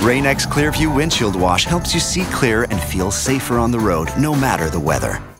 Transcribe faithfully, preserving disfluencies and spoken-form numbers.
Rain-X ClearView Windshield Wash helps you see clear and feel safer on the road, no matter the weather.